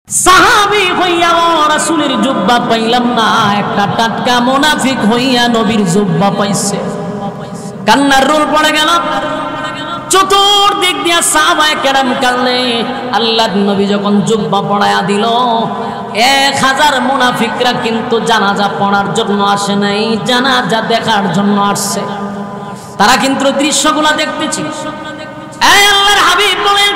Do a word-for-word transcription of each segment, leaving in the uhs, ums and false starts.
সাহাবী হইয়া রাসূলের জুব্বা পাইলাম না, একটা টাটকা মুনাফিক হইয়া নবীর জুব্বা পাইছে। কান্নার রোল পড়ে গেল, চতুর্দিক দিয়া সাহাবায়ে কেরাম কাঁদলে। আল্লাহর নবী যখন জুব্বা পড়ায়া দিল, এক হাজার মুনাফিকরা কিন্তু জানাজা পড়ার জন্য আসে নাই, জানাজা দেখার জন্য আসছে। তারা কিন্তু দৃশ্যগুলো দেখতেছি। এই আল্লাহর হাবিব বলেন,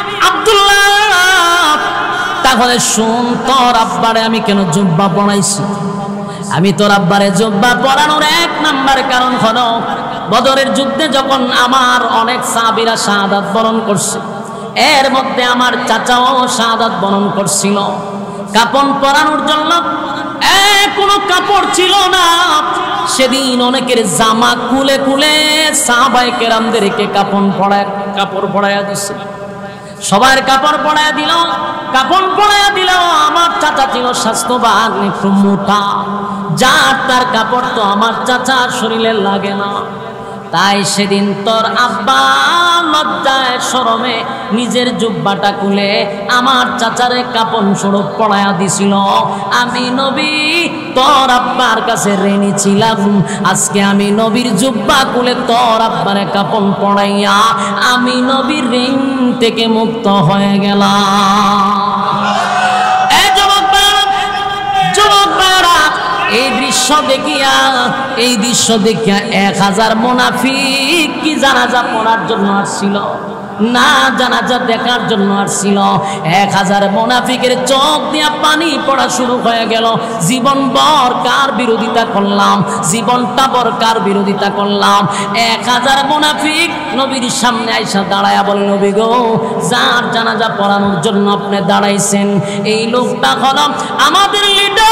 আব্দুল্লাহ তাহলে শুন, তোর আব্বারে আমি কেন জুব্বা পড়াইছি? আমি তোর আব্বারে জুব্বা পড়ানোর এক নাম্বার কারণ হলো, বদরের যুদ্ধে যখন আমার অনেক সাহাবীরা শাহাদাত বরণ করছে, এর মধ্যে আমার চাচাও শাহাদাত বরণ করছিল। কাপন পরানোর জন্য এ কোনো কাপড় ছিল না। সেদিন অনেকের জামা খুলে খুলে সাহাবায়ে কেরামদেরকে কাপন পরায় কাপড় পরায়া দিছে। সবার কাপড় পরায়া দিল, কাপড় পরায়া দিল। আমার চাচা ছিল স্বাস্থ্যবান, একটু মোটা, যার তার কাপড় তো আমার চাচার শরীরে লাগে না। তাই সেদিন তোর আব্বা লজ্জায় শরমে নিজের জুব্বাটা খুলে আমার চাচারে কাপন স্বরূপ পড়ায়া দিছিল। আমি নবী তোর আব্বার কাছে ঋণী ছিলাম, আজকে আমি নবীর জুব্বা খুলে তোর আব্বারে কাপন পড়াইয়া আমি নবীর ঋণ থেকে মুক্ত হয়ে গেলাম। এই যুবক ভাইরা, যুবক ভাইরা, এই দৃশ্য দেখিয়া এই দৃশ্য দেখিয়া এক হাজার মুনাফিক কি জানাজা পড়ার জন্য আসছিল না, জানাজা দেখার জন্য আসছিল। এক হাজার মুনাফিকের চোখ দিয়া পানি পড়া শুরু হয়ে গেল। জীবন ভর কার বিরোধিতা করলাম, জীবনটা ভর কার বিরোধিতা করলাম। এক হাজার মুনাফিক নবীর সামনে আইসা দাঁড়ায়া বলে, নবী গো, যার জানাজা পড়ানোর জন্য আপনি দাঁড়াইছেন, এই লোকটা হলো আমাদের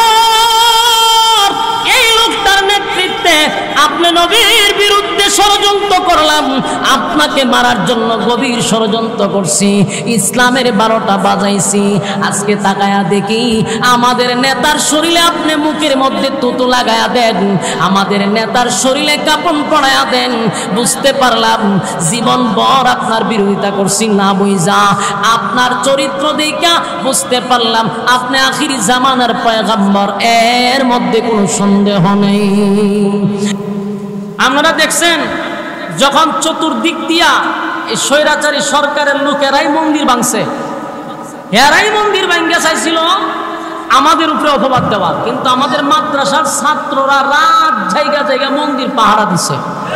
লিডার। এই লোকটার নেতৃত্বে আপনি নবীর বিরুদ্ধে ষড়যন্ত্র করলাম, আপনাকে মারার জন্য গভীর ষড়যন্ত্র করছি, ইসলামের বারোটা বাজাইছি। আজকে তাকায়া দেখি আমাদের নেতার শরীরে আপনি মুখের মধ্যে তুতু লাগায়া দেন, আমাদের নেতার শরীরে কাপন পড়ায়া দেন। বুঝতে পারলাম জীবন ভর আপনার বিরোধিতা করছি না বুঝা, আপনার চরিত্র দেখা বুঝতে পারলাম আপনি আখিরি জামানার পয়গম্বর, এর মধ্যে কোনো সন্দেহ নেই। আপনারা দেখছেন যখন চতুর্দিক দিয়া এই স্বৈরাচারী সরকারের লোকেরাই মন্দির ভাঙছে, এরাই মন্দির ভাঙ্গা চাইছিল আমাদের উপরে অপবাদ দেওয়ার, কিন্তু আমাদের মাদ্রাসার ছাত্ররা রাত জায়গা জায়গা মন্দির পাহারা দিছে।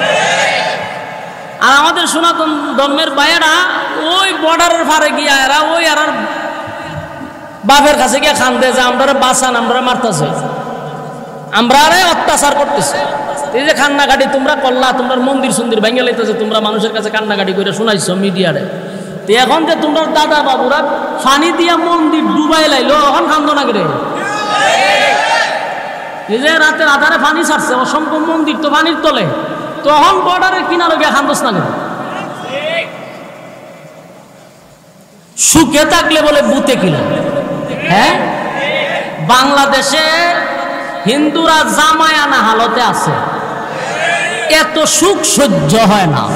আর আমাদের সনাতন ধর্মের ভাইয়েরা ওই বর্ডারের পারে গিয়া এরা ওই আর বাপের কাছে গিয়া খান্দে যে আমরা বাঁচান, আমরা মারতেছে, আমরা আরে অত্যাচার করতেছে। এই যে কান্নাকাটি তোমরা করলা, তোমরা মন্দির সুন্দির ভেঙে লাইতেছে, তোমরা মানুষের কাছে কান্নাকাটি করে শোনাইছো মিডিয়ারে। তো এখন যে তোমরা দাদা বাবুরা ফানি দিয়া মন্দির ডুবাই লাইলো, এখন কান্দ না করে এই যে রাতের আধারে পানি ছাড়ছে, অসংখ্য মন্দির তো পানির তলে, তখন বর্ডারের কিনারে গিয়ে কান্দস না করে। সুখে থাকলে বলে বুতে কিলো। হ্যাঁ, বাংলাদেশে হিন্দুরা জামায়ানা হালতে আছে, এত সুখ সহ্য হয় না,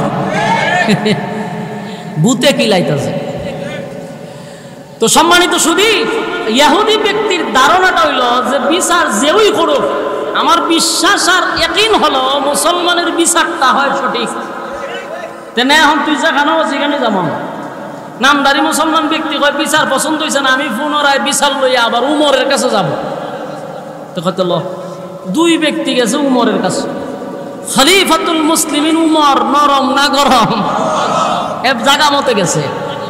বুতে কিলাইতেছে। তো সম্মানিত শুধু ইহুদি ব্যক্তির ধারণাটা হইল যে বিচার যেই করুক, আমার বিশ্বাস আর ইয়াকিন হলো মুসলমানের বিচারটা হয় সঠিক। তেনে এখন তুই যেখানে সেখানে যাব, নামদারি মুসলমান ব্যক্তি কয় বিচার পছন্দ হয়েছে না, আমি পুনরায় বিচার লইয়া আবার উমরের কাছে যাব। তো কত ল দুই ব্যক্তি গেছে উমরের কাছে, খলিফাতুল মুসলিমিন উমর, নরম না গরম, এক জায়গা মতে গেছে।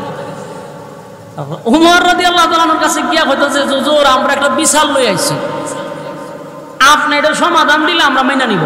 উমর রাদিয়াল্লাহু তাআলার কাছে গিয়া কইতেছে, হুজুর আমরা একটা বিচার লই আইছি, আপনি এটা সমাধান দিলে আমরা মেনে নিব।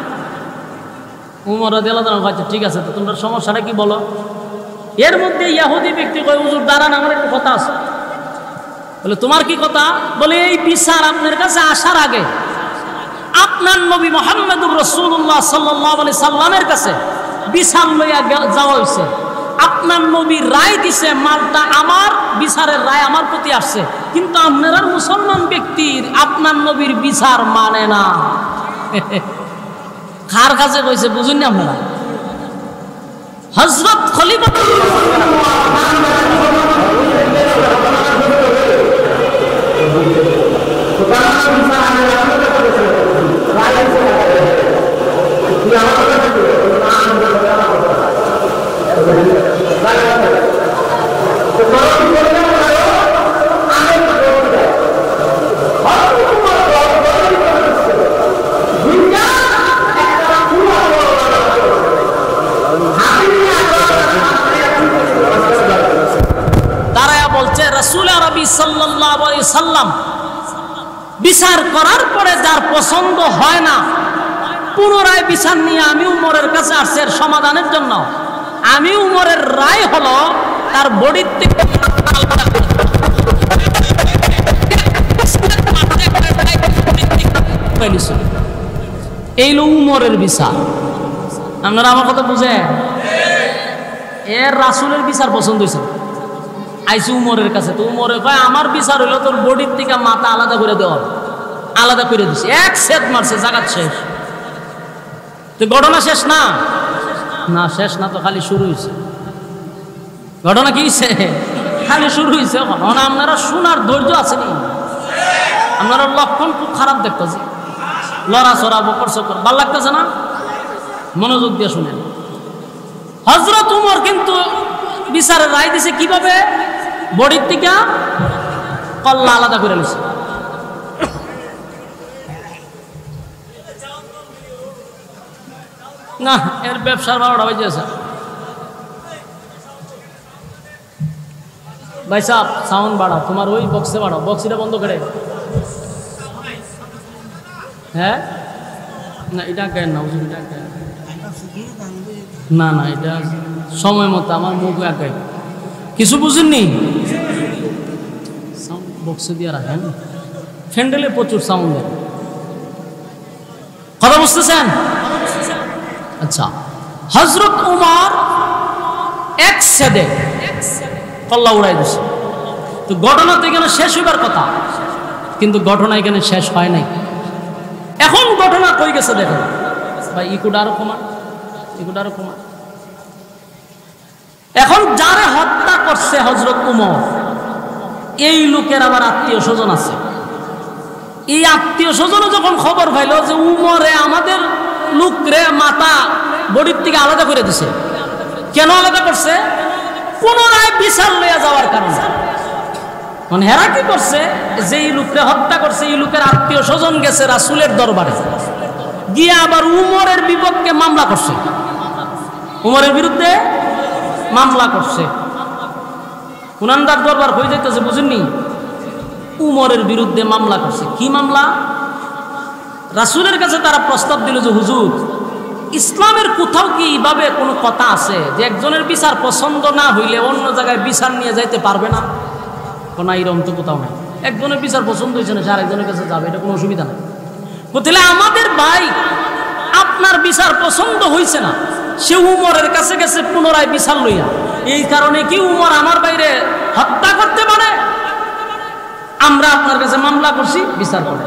উমর রাদিয়াল্লাহু তাআলা কইছে, ঠিক আছে, তো তোমরা সমস্যাটা কি বলো। এর মধ্যে ইহুদি ব্যক্তি কয়, হুজুর দাঁড়ান, আমার একটা কথা আছে। বলে তোমার কি কথা? বলে এই বিচার আপনার কাছে আসার আগে আপনার নবী মুহাম্মদুর রাসূলুল্লাহ সাল্লাল্লাহু আলাইহি সাল্লামের কাছে বিচার লইয়া যাওয়া হয়েছে, আপনার নবী রায় দিছে, মালটা আমার, বিচারের রায় আমার প্রতি আসছে, কিন্তু আপনারা মুসলমান ব্যক্তির আপনার নবীর বিচার মানে না। কার কাছে কইছে বুঝুন না আপনারা? হযরত খলিফা সাল্লাল্লাহু আলাইহি সাল্লাম বিচার করার পরে যার পছন্দ হয় না, পুনরায় বিচার নিয়ে আমি উমরের কাছে আসছি এর সমাধানের জন্য। আমি উমরের রায় হলো তার বডির থেকে এই হলো উমরের বিচার। আপনারা আমার কথা বুঝেন? এর রাসূলের বিচার পছন্দ হয়েছে, আইসি উমরের কাছে। তো উমরে কয় আমার বিচার হইলো তোর বডির থেকে মাথা আলাদা করে দেওয়া, আলাদা করে দিছে। এক সেট মারছে, জাগাত শেষ। তো ঘটনা শেষ না? না, শেষ না, তো খালি শুরু হয়েছে। ঘটনা কি হয়েছে? খালি শুরু হয়েছে। আপনারা শোনার ধৈর্য আছে নি? আপনারা লক্ষণ খুব খারাপ দেখতেছে, লড়াচড়া বকর চকর ভাল লাগতেছে না? মনোযোগ দিয়ে শুনেন। হযরত উমর কিন্তু বিচারের রায় দিছে কিভাবে? বডির থেকে কল্লা আলাদা করে নিছে। না, এর ব্যবসার বারোটা বাজে আছে। ভাই সাহেব সাউন্ড বাড়াও, তোমার ওই বক্সে বাড়াও, বক্সিটা বন্ধ করে। হ্যাঁ, না এটা কেন না, এটা কেন না, না এটা সময় মতো আমার মুখ একে কিছু বুঝেননি। সাউন্ড বক্সে দিয়ে রাখেন, ফ্যান্ডেলে প্রচুর সাউন্ড দেয়। কথা বুঝতেছেন? আচ্ছা, হযরত উমর এক সেদে কল্লা উড়াই দিছে। তো ঘটনা তো এখানে শেষ হইবার কথা, কিন্তু ঘটনা এখানে শেষ হয় নাই। এখন ঘটনা কই গেছে দেখেন ভাই, ইকুটা আরো কমা, ইকুটা আরো কমা। এখন যারা হত্যা করছে হযরত উমর, এই লোকের আবার আত্মীয় স্বজন আছে। এই আত্মীয় স্বজনও যখন খবর পাইল যে উমরে আমাদের লোকরে মাথা বডির থেকে আলাদা করে দিছে, কেন আলাদা করছে? পুনরায় বিচার লইয়া যাওয়ার কারণে। মানে হেরা কি করছে? যে এই লোকরে হত্যা করছে, এই লোকের আত্মীয় স্বজন গেছে রাসূলের দরবারে, গিয়ে আবার উমরের বিপক্ষে মামলা করছে, উমরের বিরুদ্ধে মামলা করছে। কুনান্দার দরবার হয়ে যাইতেছে, বুঝেননি? উমরের বিরুদ্ধে মামলা করছে। কি মামলা? রাসূলের কাছে তারা প্রস্তাব দিল যে হুজুর, ইসলামের কোথাও কি এইভাবে কোনো কথা আছে যে একজনের বিচার পছন্দ না হইলে অন্য জায়গায় বিচার নিয়ে যাইতে পারবে না? কোনো এরকম তো কোথাও নাই। একজনের বিচার পছন্দ হয়েছে না, সে আরেকজনের কাছে যাবে, এটা কোনো অসুবিধা নেই। তাহলে আমাদের ভাই আপনার বিচার পছন্দ হয়েছে না, সে উমরের কাছে গেছে পুনরায় বিচার লইয়া, এই কারণে কি উমর আমার বাইরে হত্যা করতে পারে? আমরা আপনার কাছে মামলা করছি, বিচার করে।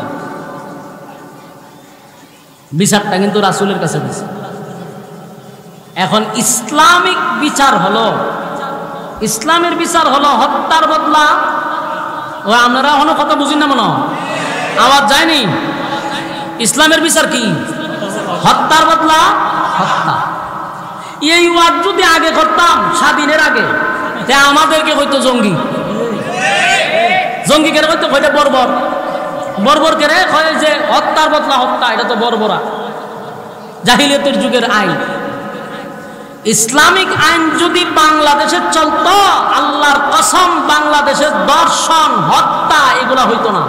বিচারটা কিন্তু রাসূলের কাছে দিছে। এখন ইসলামিক বিচার হলো, ইসলামের বিচার হলো হত্যার বদলা। ও আপনারা এখনো কথা বুঝি না, মনে আওয়াজ যায়নি? ইসলামের বিচার কি? হত্যার বদলা হত্যা। এই ওয়াজ যদি আগে করতাম স্বাধীনের আগে, আমাদেরকে হয়তো জঙ্গি, জঙ্গি কেন হয়তো হয়তো বর্বর, বর্বর কেড়ে হয় যে হত্যার বদলা হত্যা, এটা তো বর্বরা, জাহিলিয়াতের যুগের আইন। ইসলামিক আইন যদি বাংলাদেশে চলতো, আল্লাহর কসম বাংলাদেশের দর্শন, হত্যা এগুলা হইতো না।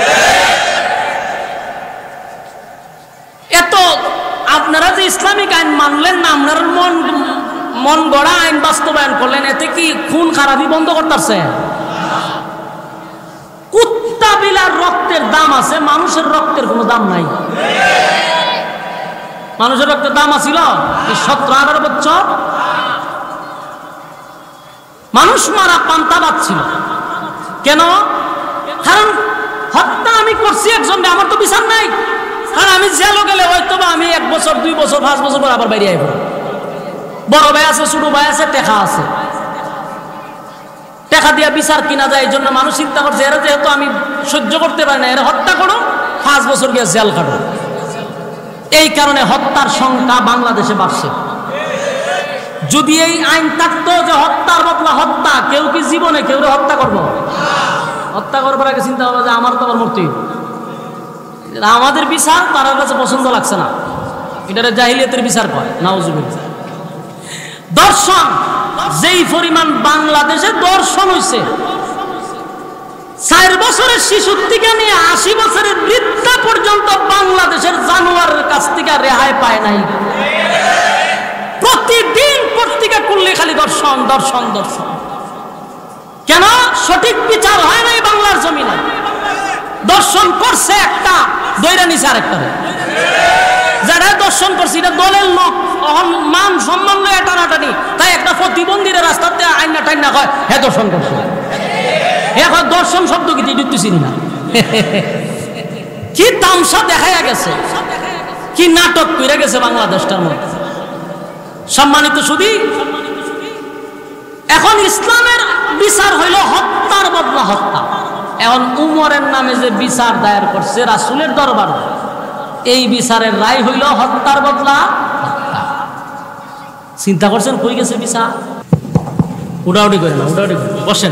এত আপনারা যে ইসলামিক আইন মানলেন না, আপনার মন মন গড়া আইন বাস্তবায়ন করলেন, এতে কি খুন খারাপি বন্ধ করতেছে? কুত্তা বিলার রক্তের দাম আছে, মানুষের রক্তের কোনো দাম নাই। মানুষের রক্তের দাম আছিল সতেরো আঠারো বছর, মানুষ মারা পান্তা পাচ্ছিল। কেন? কারণ হত্যা আমি করছি একজনকে, আমার তো বিচার নাই। কারণ আমি জেলও গেলে হয়তো বা আমি এক বছর দুই বছর পাঁচ বছর পর আবার বাইরে আইব। বড় ভাই আছে, ছোট ভাই আছে, টেকা আছে, টেকা দিয়া বিচার কিনা যায়। এই জন্য মানুষ চিন্তা করছে এরা যেহেতু আমি সহ্য করতে পারি না, এরা হত্যা করো, পাঁচ বছর গিয়ে জেল কাটো। এই কারণে হত্যার সংখ্যা বাংলাদেশে বাড়ছে। যদি এই আইন থাকতো যে হত্যার বদলা হত্যা, কেউ কি জীবনে কেউ হত্যা করবো? হত্যা করবার আগে চিন্তা হবে যে আমার তো আবার মূর্তি, আমাদের বিচার তার কাছে পছন্দ লাগছে না, এটা জাহিলিয়াতের বিচার করে। নাউজুবিল্লাহ। দর্শন যেই পরিমাণ বাংলাদেশে দর্শন হইছে, চার বছরের শিশুর থেকে নিয়ে আশি বছরের বৃদ্ধা পর্যন্ত বাংলাদেশের জানোয়ারের কাছ থেকে রেহাই পায় নাই। প্রতিদিন পত্রিকা খুললে খালি দর্শন দর্শন দর্শন। কেন? সঠিক বিচার হয় নাই বাংলার জমিনে। দর্শন করছে একটা, দৈরা নিছে আরেকটা। যারা দর্শন করছে এটা দলের লোক, মান সম্মান লয় টানাটানি, তাই একটা প্রতিবন্ধীর রাস্তাতে আইনা টাইনা হয় হ্যাঁ দর্শন করছে। এখন দর্শন শব্দ কি দিতেছি না। কি তামসা দেখা গেছে, কি নাটক করে গেছে বাংলাদেশটার মধ্যে। সম্মানিত সুধী, এখন ইসলামের বিচার হইল হত্যার বদলা হত্যা। এখন উমরের নামে যে বিচার দায়ের করছে রাসূলের দরবার, এই বিচারের রায় হইল হত্যার বদলা হত্যা। চিন্তা করছেন কই গেছে বিচার? উড়াউড়ি করে না, উড়াউড়ি করে বসেন।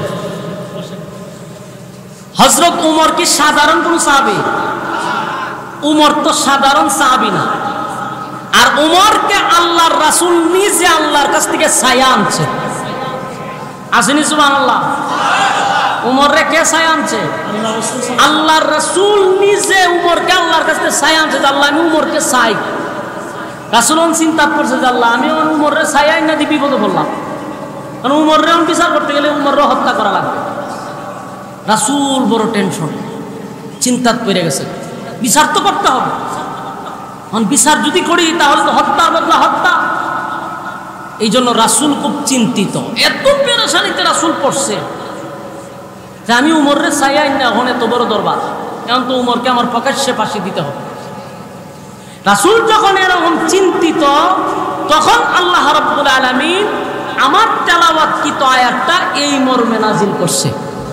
হযরত উমর কি সাধারণ কোন সাহাবী? উমর তো সাধারণ সাহাবী না। আর উমরকে আল্লাহর রাসূল নিজে আল্লাহর কাছ থেকে ছায়া আনছে। আসেনি সুবহানাল্লাহ? উমরে কে ছায়া আনছে? আল্লাহর রাসূল নিজে উমরকে আল্লাহর কাছ থেকে ছায়া আনছে। আল্লাহ আমি উমরকে চাই। রাসূল চিন্তা করছে যে আল্লাহ আমি উমরের ছায়া না দি বিপদে পড়লাম, কারণ উমরে বিচার করতে গেলে উমরে হত্যা করা লাগবে। রাসূল বড় টেনশন, চিন্তাত পড়ে গেছে। বিচার তো করতে হবে, বিচার যদি করি তাহলে তো হত্যার বদলা হত্যা। এই জন্য রাসূল খুব চিন্তিত। এত পেরেশানিতে রাসূল পড়ছে যে আমি উমরে ছায়া না, এখন এত বড় দরবার, এখন তো উমরকে আমার প্রকাশ্যে ফাঁসি দিতে হবে। রাসূল যখন এরকম চিন্তিত, তখন আল্লাহ রাব্বুল আলামিন আমার তেলাওয়াতকৃত আয়াতটা এই মর্মে নাজিল করছে।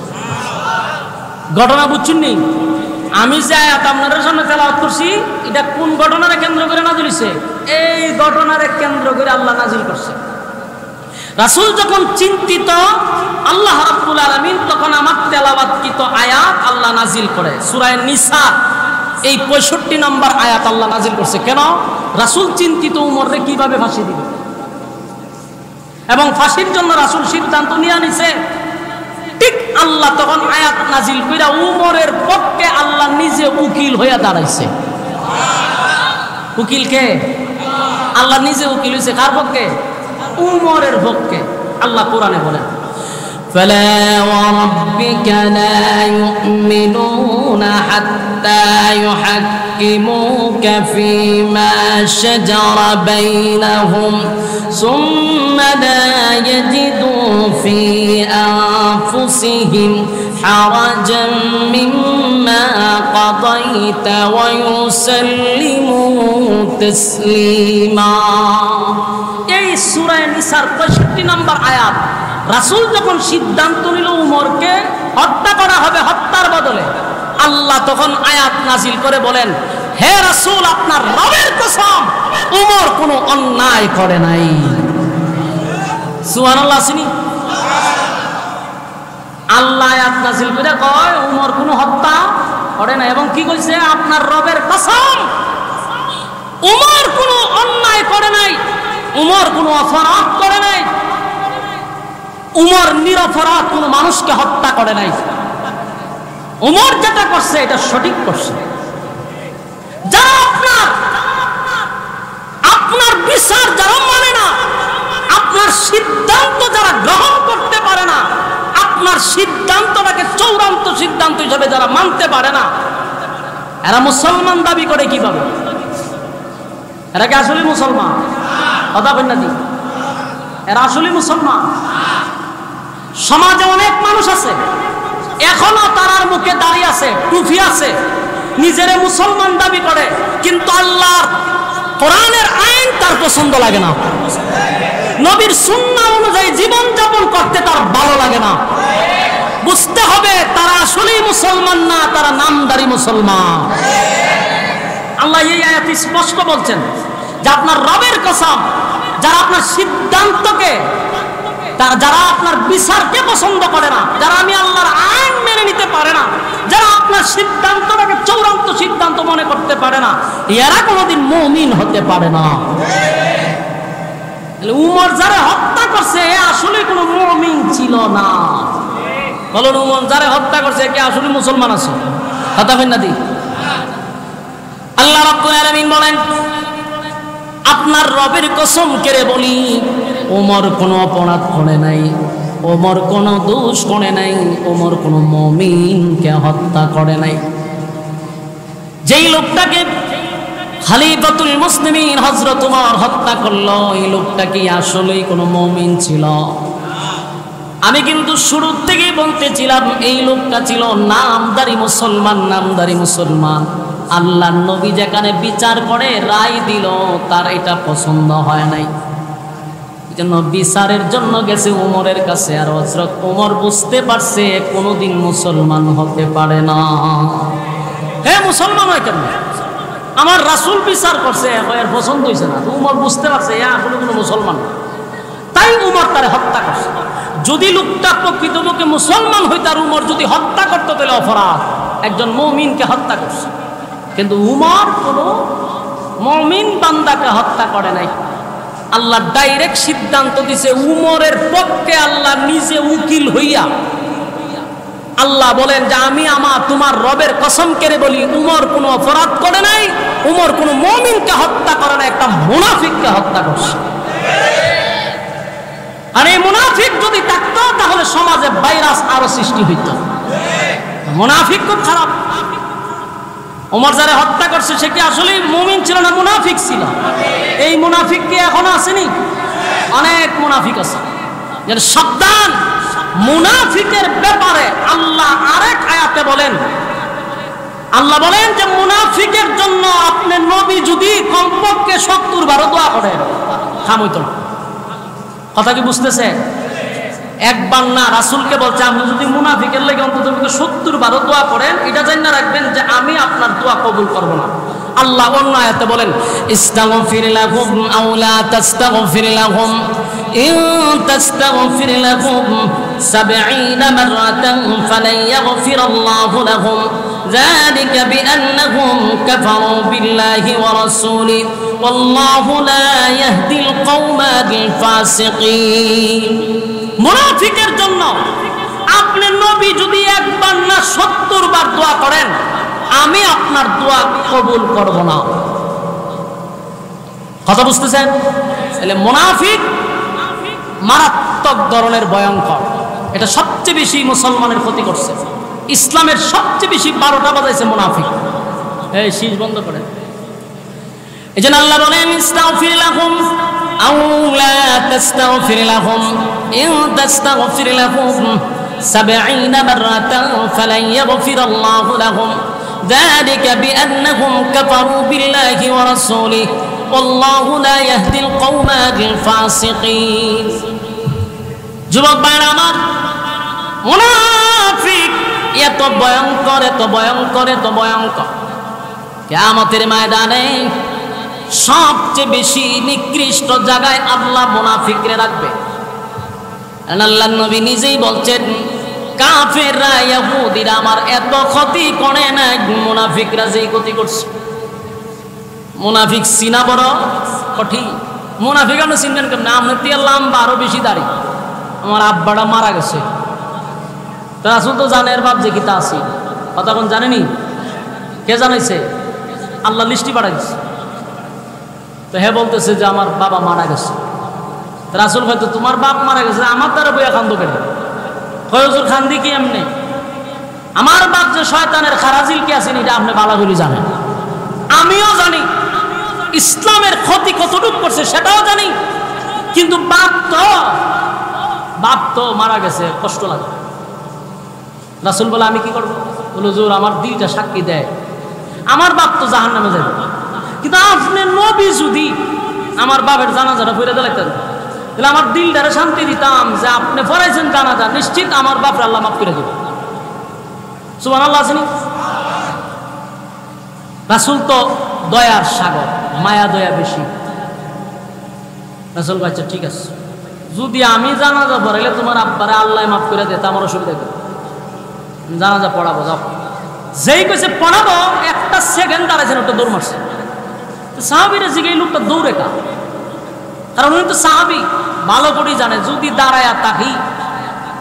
ঘটনা বুঝছেন নি? আমি যে আয়াত আপনাদের সামনে তেলাওয়াত করছি, এটা কোন ঘটনারে কেন্দ্র করে নাজিল হইছে? এই ঘটনারে কেন্দ্র করে আল্লাহ নাজিল করছে। রাসূল যখন চিন্তিত, আল্লাহ রাব্বুল আলামিন তখন আমার তেলাওয়াতকৃত আয়াত আল্লাহ নাজিল করে। সূরা নিসা এই পঁয়ষট্টি নম্বর আয়াত আল্লাহ নাজিল করছে। কেন? রাসূল চিন্তিত উমররে কিভাবে ফাঁসি দিবে, এবং ফাঁসির জন্য রাসূল সিদ্ধান্ত নিয়ে নিছে। ঠিক আল্লাহ তখন আয়াত নাজিল কইরা উমরের পক্ষে আল্লাহ নিজে উকিল হইয়া দাঁড়াইছে। উকিল কে? আল্লাহ নিজে উকিল হইছে। কার পক্ষে? উমরের পক্ষে। আল্লাহ কোরআনে বলেন, فلا وربك لا يؤمنون حتى يحكموك فيما شجر بينهم ثم لا يجدوا في أنفسهم حرجا مما قضيت ويسلموا تسليما। এই সূরা নিসার পঁয়ষট্টি নম্বর আয়াত। রাসূল যখন সিদ্ধান্ত নিল উমরকে হত্যা করা হবে হত্যার বদলে, আল্লাহ তখন আয়াত নাজিল করে বলেন, হে রাসূল আপনার রবের কসম উমর কোনো অন্যায় করে নাই। সুবহানাল্লাহ। শুনি আল্লাহ আয়াত নাজিল করে কয় উমর কোনো হত্যা করে না, এবং কি কইছে? আপনার রবের কসম উমর কোনো অন্যায় করে নাই, উমর কোনো অপরাধ করে নাই, উমর নিরপরাধ কোনো মানুষকে হত্যা করে নাই। উমর যেটা করছে এটা সঠিক করছে। যারা আপনার আপনার বিচার যারা মানে না, আপনার সিদ্ধান্ত যারা গ্রহণ করতে পারে না, আপনার সিদ্ধান্তটাকে চূড়ান্ত সিদ্ধান্ত হিসেবে যারা মানতে পারে না, এরা মুসলমান দাবি করে কিভাবে? এরা কি আসলে মুসলমান? কথা বলেন না জি, এরা আসলে মুসলমান? সমাজে অনেক মানুষ আছে এখনো তারার মুখে দাড়ি আছে, টুপি আছে, নিজেরে মুসলমান দাবি করে, কিন্তু আল্লাহর কোরআনের আইন তার পছন্দ লাগে না, নবীর সুন্নাহ অনুযায়ী জীবন যাপন করতে তার ভালো লাগে না। বুঝতে হবে তারা আসলেই মুসলমান না, তারা নামদারি মুসলমান। আল্লাহ এই আয়াতে স্পষ্ট বলছেন যে আপনার রবের কসম, যারা আপনার সিদ্ধান্তকে, তারা যারা আপনার বিচারকে পছন্দ করে না, যারা আমি আল্লাহর আইন মেনে নিতে পারে না, যারা আপনার সিদ্ধান্তটাকে চূড়ান্ত সিদ্ধান্ত মনে করতে পারে না, এরা কোনোদিন মুমিন হতে পারে না। উমর যারা হত্যা করছে এ আসলে কোনো মুমিন ছিল না। বলুন উমর যারে হত্যা করছে কে আসলে মুসলমান আছে? কথা কই না দি? আল্লাহ রাব্বুল আলামিন বলেন, আপনার রবের কসম করে বলি, ওমর কোনো অপরাধ করে নাই, ওমর কোনো দোষ করে নাই, ওমর কোনো মুমিনকে হত্যা করে নাই। যেই লোকটাকে খলিফাতুল মুসলিমিন হযরত ওমর হত্যা করলো, এই লোকটা কি আসলেই কোনো মুমিন ছিল? আমি কিন্তু শুরু থেকেই বলতেছিলাম এই লোকটা ছিল নামদারি মুসলমান, নামদারি মুসলমান। আল্লাহর নবী যেখানে বিচার করে রায় দিল, তার এটা পছন্দ হয় নাই, এই জন্য বিচারের জন্য গেছে ওমরের কাছে। আর হযরত ওমর বুঝতে পারছে কোনোদিন মুসলমান হতে পারে না। হে মুসলমান হয় কেন? আমার রাসূল বিচার করছে, এর পছন্দ হয়েছে না। ওমর বুঝতে পারছে এ আসলে কোনো মুসলমান না, তাই উমর তারে হত্যা করছে। যদি লোকটা প্রকৃতপক্ষে মুসলমান হইতো আর উমর যদি হত্যা করতো তাহলে অপরাধ, একজন মুমিনকে হত্যা করছে। কিন্তু উমর কোনো মুমিন বান্দাকে হত্যা করে নাই। আল্লাহ ডাইরেক্ট সিদ্ধান্ত দিছে উমরের পক্ষে। আল্লাহ নিজে উকিল হইয়া আল্লাহ বলেন যে আমি আমার তোমার রবের কসম করে বলি, উমর কোনো অপরাধ করে নাই, উমর কোনো মুমিনকে হত্যা করে নাই, একটা মুনাফিককে হত্যা করছে। আর এই মুনাফিক যদি থাকতো তাহলে সমাজে ভাইরাস আরো সৃষ্টি হইত। মুনাফিক খুব খারাপ। ওমর যারা হত্যা করছে সে কি আসলে মুমিন ছিল না মুনাফিক ছিল? এই মুনাফিক কি এখনো আসেনি? অনেক মুনাফিক আছে। যেন সাবধান, মুনাফিকের ব্যাপারে আল্লাহ আরেক আয়াতে বলেন, আল্লাহ বলেন যে মুনাফিকের জন্য আপনি নবী যদি কমপক্ষে সত্তর বারো দোয়া করেন কাম হইতো না। কথা কি বুঝতেছে? একবার না, রাসূলকে বলছে আপনি যদি মুনাফিকের লাগে অন্তত সত্তর বারো দোয়া করেন, এটা জানা রাখবেন যে আমি আপনার দোয়া কবুল করব না। আল্লাহ অন্য আয়াতে বলেন, ইস্তাগফির লাহুম আও লা তাস্তাগফির লাহুম ইন তাস্তাগফির লাহুম সাবঈনা মাররাতান ফালান ইয়াগফিরাল্লাহু লাহুম যালিকা বিআন্নাহুম কাফারু বিল্লাহি ওয়া রাসূলিহি ওয়াল্লাহু লা ইয়াহদিল কওমাল ফাসিকিন। মুনাফিকের জন্য আপনি নবী যদি একবার না সত্তর বার দোয়া করেন, আমি আপনার দোয়া কবুল করব না। কথা বুঝতেছেন? তাহলে মুনাফিক মারাত্মক ধরনের ভয়ঙ্কর। এটা সবচেয়ে বেশি মুসলমানের ক্ষতি করছে। ইসলামের সবচেয়ে বেশি বারোটা বাজাইছে মুনাফিক। এই শীষ বন্ধ করেন। এই জন্য আল্লাহ বলেন, ইস্তাগফির লাহুম আও লা তাস্তাগফির লাহুম ইন তাস্তাগফির লাহুম সাবঈনা মাররাতান ফালান ইয়াগফিরাল্লাহু লাহুম যালিকা বিআন্নাহুম কাফারু বিল্লাহি ওয়া রাসূলিহি ওয়াল্লাহু লা ইয়াহদিল কওমাল ফাসিকিন। যুবক ভাইরা আমার, মুনাফিক এত ভয়ঙ্কর, এত ভয়ঙ্কর, এত ভয়ঙ্কর, কিয়ামতের ময়দানে সবচেয়ে বেশি নিকৃষ্ট জায়গায় আল্লাহ মুনাফিকরে রাখবে। আল্লাহর নবী নিজেই বলছেন, কাফেররা ইহুদিরা আমার এত ক্ষতি করে না, মুনাফিকরা যেই ক্ষতি করছে। মুনাফিক চিনা বড় কঠিন। মুনাফিক আপনি চিনবেন কেন? আপনি তে লম্বা, আরো বেশি দাড়ি। আমার আব্বাটা মারা গেছে, তো রাসূল তো জানে এর বাপ যে কিতা আছে। কথা কোন জানেনি? কে জানাইছে? আল্লাহ লিস্টি পাঠাইছে। তো হে বলতেছে যে আমার বাবা মারা গেছে। রাসূল হয়তো তোমার বাপ মারা গেছে, আমার দ্বারা বইয়া কান্দো কেন? হুজুর খান্দি কি এমনি? আমার বাপ যে শয়তানের খারাজিল কি আছেন এটা আপনি ভালো করে জানেন, আমিও জানি। ইসলামের ক্ষতি কতটুকু করছে সেটাও জানি। কিন্তু বাপ তো বাপ তো মারা গেছে, কষ্ট লাগে। রাসূল বলে আমি কি করবো? বলে হুজুর আমার দিলটা সাক্ষী দেয় আমার বাপ তো জাহান্নামে যাবে। কিন্তু আপনি নবী যদি আমার বাপের জানাজাটা পড়ে দিলেন, তাহলে আমার দিলটারে শান্তি দিতাম যে আপনি পড়াইছেন জানাজা, নিশ্চিত আমার বাপরে আল্লাহ মাফ করে দেবে। সুবহানাল্লাহ আছেনি? রাসূল তো দয়ার সাগর, মায়া দয়া বেশি। রাসূল বলছে ঠিক আছে, যদি আমি জানাজা পড়াইলে তোমার আব্বারে আল্লাহ মাফ করে দেয়, আমার অসুবিধা কি? জানাজা পড়াবো, যাও। যেই কইছে পড়াবো, একটা সেকেন্ড দাঁড়াইছেন, ওটা দৌড় মারছে। সাহাবীরা জিগে এই লোকটা দৌড়ে কা, কারণ উনি তো সাহাবী, ভালো করেই জানে যদি দাঁড়ায় থাকি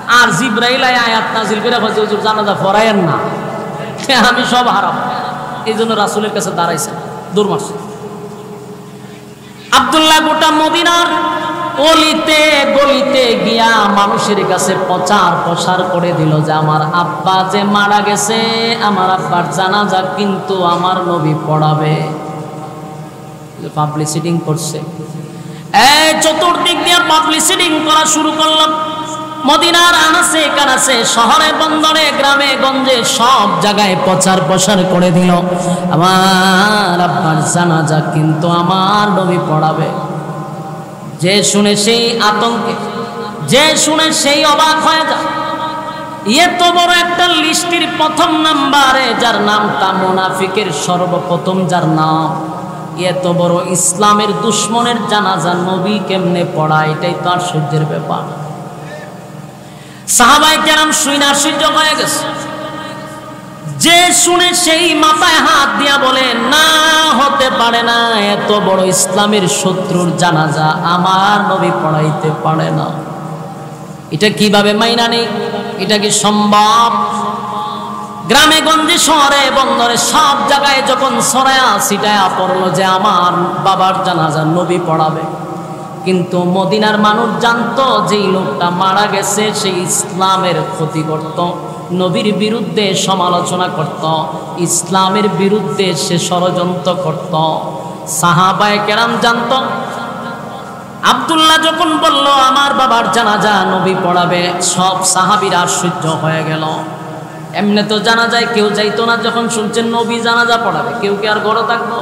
আর জিব্রাইল আয়াত নাজিল করে বলছে হুজুর জানাজা পড়ায়েন না, আমি সব হারাম। এই জন্য রাসূলের কাছে দাঁড়াইছে দূর মারছে। আব্দুল্লাহ গোটা মদিনার অলিতে গলিতে গিয়া মানুষের কাছে প্রচার প্রসার করে দিল যে আমার আব্বা যে মারা গেছে, আমার আব্বার জানাজা কিন্তু আমার নবী পড়াবে। পাবলিসিটিং করছে, এই চতুর্দিক দিয়ে পাবলিসিটিং করা শুরু করলাম। মদিনার আনাসে কানাসে, শহরে বন্দরে, গ্রামে গঞ্জে সব জায়গায় প্রচার প্রসার করে দিল আমার আব্বার জানাজা কিন্তু আমার নবী পড়াবে। যে শুনে সেই আতঙ্কে, যে শুনে সেই অবাক হয়ে যায়। এত বড় একটা লিস্টির প্রথম নাম্বারে যার নামটা মুনাফিকের সর্বপ্রথম যার নাম, এত বড় ইসলামের দুশ্মনের জানাজা নবী কেমনে পড়ায়, এটাই তো আশ্চর্যের ব্যাপার। সাহাবায়ে কেরাম শুনে আশ্চর্য হয়ে গেছে। যে শুনে সেই মাথায় হাত দিয়া বলে না, হতে পারে না, এত বড় ইসলামের শত্রুর জানাজা আমার নবী পড়াইতে পারে না। এটা কিভাবে মাইনা নেই? এটা কি সম্ভব? গ্রামে গঞ্জে শহরে বন্দরে সব জায়গায় যখন ছড়ায়া ছিটায়া পড়লো যে আমার বাবার জানাজা নবী পড়াবে, কিন্তু মদিনার মানুষ জানতো যেই লোকটা মারা গেছে সেই ইসলামের ক্ষতি করত, নবীর বিরুদ্ধে সমালোচনা করত, ইসলামের বিরুদ্ধে সে ষড়যন্ত্র করত। সাহাবায়ে কেরাম জানত। আব্দুল্লাহ যখন বলল আমার বাবার জানাজা নবী পড়াবে, সব সাহাবীরা আশ্চর্য হয়ে গেল। এমনি তো জানাজায় কেউ যাইতো না, যখন শুনছেন নবী জানাজা পড়াবে কেউ কি আর ঘরে থাকবো?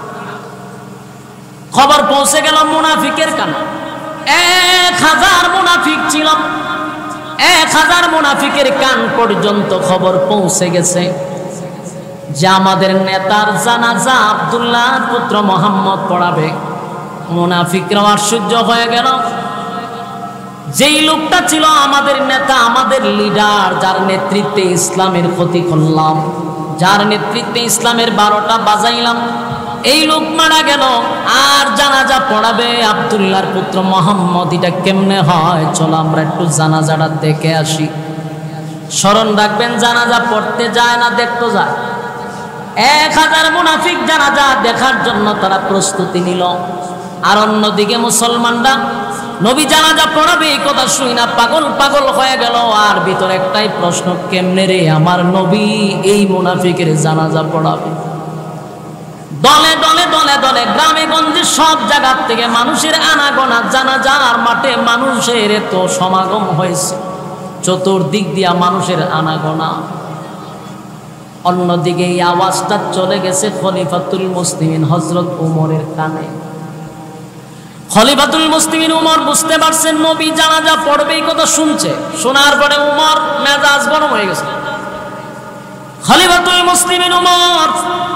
খবর পৌঁছে গেল মুনাফিকের কানে। এক হাজার মুনাফিক ছিল, এক হাজার মুনাফিকের কান পর্যন্ত খবর পৌঁছে গেছে যে আমাদের নেতার জানাজা আব্দুল্লাহর পুত্র মুহাম্মদ পড়াবে। মুনাফিকরা আশ্চর্য হয়ে গেল। যেই লোকটা ছিল আমাদের নেতা, আমাদের লিডার, যার নেতৃত্বে ইসলামের ক্ষতি করলাম, যার নেতৃত্বে ইসলামের বারোটা বাজাইলাম, এই লোক মারা গেল আর জানাজা পড়াবে আব্দুল্লাহর পুত্র মুহাম্মদ। এটা কেমনে হয়? চলো আমরা একটু জানাজাটা দেখে আসি। স্মরণ রাখবেন, জানাজা পড়তে যায় না, দেখতে যায়। এক হাজার মুনাফিক জানাজা দেখার জন্য তারা প্রস্তুতি নিল। আর অন্যদিকে মুসলমানরা নবী জানাজা পড়াবে এই কথা শুই না পাগল পাগল হয়ে গেল। আর ভিতরে একটাই প্রশ্ন, কেমনে রে আমার নবী এই মুনাফিকের জানাজা পড়াবে? দলে দলে দলে দলে গ্রামে গঞ্জে সব জায়গার থেকে মানুষের আনাগোনা, জানাজার মাঠে মানুষের এত সমাগম হয়েছে, চতুর্দিক দিয়া মানুষের আনাগোনা। অন্যদিকে এই আওয়াজটা চলে গেছে খলিফাতুল মুসলিমিন হযরত উমরের কানে। খলিফাতুল মুসলিমিন উমর বুঝতে পারছেন নবী জানাজা পড়বে, এই কথা শুনছে। শোনার পরে উমর মেজাজ গরম হয়ে গেছে। খলিফাতুল মুসলিমিন উমর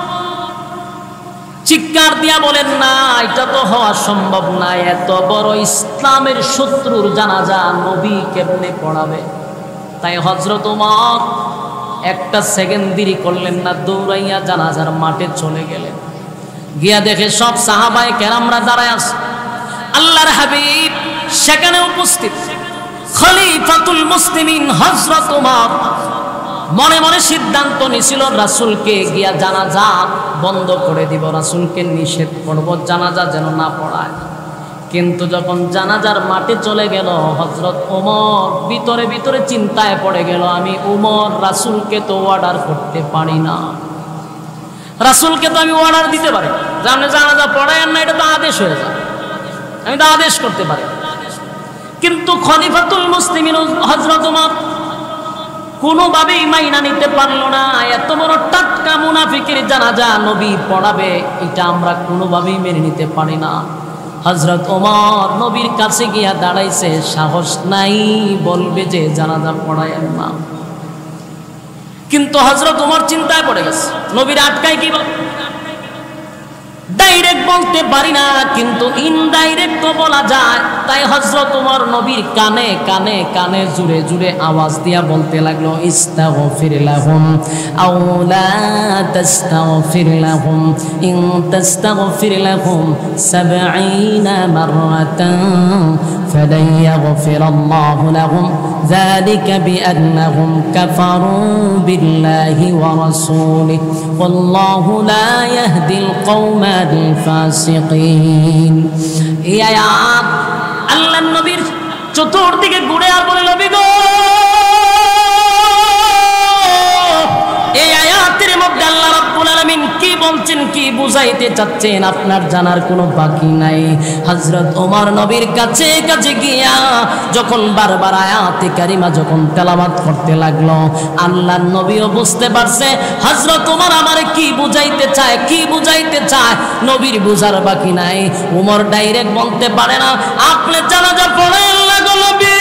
চিৎকার দিয়া বলেন না, এটা তো হওয়া সম্ভব না, এত বড় ইসলামের শত্রুর জানাজা নবী কেমনে পড়াবে? তাই হযরত উমর একটা সেকেন্ড দেরি করলেন না, দৌড়াইয়া জানাজার মাঠে চলে গেলেন। গিয়া দেখে সব সাহাবায়ে কেরামরা দাঁড়ায় আছে, আল্লাহর হাবিব সেখানে উপস্থিত। খলিফাতুল মুসলিমিন হযরত উমর মনে মনে সিদ্ধান্ত নিছিল রাসূলকে গিয়া জানাজা বন্ধ করে দিব, রাসূলকে নিষেধ করব জানাজা যেন না পড়ায়। কিন্তু যখন জানাজার মাঠে চলে গেল হযরত ওমর ভিতরে ভিতরে চিন্তায় পড়ে গেল, আমি উমর রাসূলকে তো অর্ডার করতে পারি না, রাসূলকে তো আমি অর্ডার দিতে পারি যে আপনি জানাজা পড়ায়েন না, এটা তো আদেশ হয়ে যায়, আমি তো আদেশ করতে পারি। কিন্তু খলিফাতুল মুসলিমিন হযরত ওমর কোনোভাবেই মাইনা নিতে পারল না। এত বড় টাটকা মুনাফিকের জানাজা নবী পড়াবে, এটা আমরা কোনোভাবেই মেনে নিতে পারি না। হযরত ওমর নবীর কাছে গিয়া দাঁড়াইছে, সাহস নাই বলবে যে জানাজা পড়ায়েন না। কিন্তু হযরত ওমর চিন্তায় পড়ে গেছে, নবীর আটকায় কি বল ডাইরেক্ট বলতে পারি না, কিন্তু ইনডাইরেক্ট তো বলা যায়। তাই হযরত ওমর নবীর কানে কানে কানে জুড়ে জুড়ে আওয়াজ দিয়া বলতে লাগলো, ইস্তাগফির লাহুম আও লা তাস্তাগফির লাহুম ইন তাস্তাগফির লাহুম সাবঈনা মাররাতান ফালান ইয়াগফিরাল্লাহু লাহুম যালিকা বিআন্নাহুম কাফারু বিল্লাহি ওয়া রাসূলিহি ওয়াল্লাহু লা ইয়াহদিল কওমাল ফাসিকিন। এই আয়াত আল্লাহর নবীর চতুর্দিকে ঘুরে আর বলে, নবী গো, এই আয়াতের মধ্যে আল্লাহ রাব্বুল আলামিন কি বলছেন, কি বুঝাইতে চাচ্ছেন আপনার জানার কোনো বাকি নাই। হযরত ওমর নবীর কাছে কাছে গিয়া যখন বারবার আয়াতে কারিমা যখন তেলাওয়াত করতে লাগলো, আল্লাহর নবীও বুঝতে পারছে হযরত ওমর আমারে কি বুঝাইতে চায়, কি বুঝাইতে চায়। নবীর বুঝার বাকি নাই। ওমর ডাইরেক্ট বলতে পারে না, আপনি জানাজা পড়েন না গো নবী,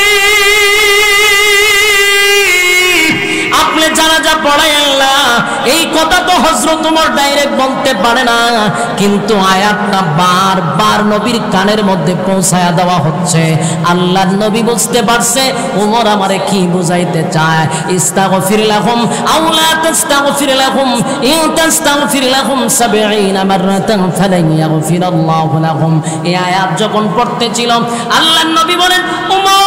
আপনি জানাজা পড়াইন না। এই কথা তো হযরত ওমর ডাইরেক্ট বলতে পারে না, কিন্তু আয়াতটা বারবার নবীর কানের মধ্যে পৌঁছায়া দেওয়া হচ্ছে। আল্লাহর নবী বুঝতে পারছে ওমর আমারে কি বুঝাইতে চায়। ইস্তাগফির লাহুম আও লা তাস্তাগফির লাহুম ইন তাস্তাগফির লাহুম সাবঈনা মাররাতান ফালান ইয়াগফিরাল্লাহু লাহুম। এই আয়াত যখন পড়তেছিল আল্লাহর নবী বলেন, ওমর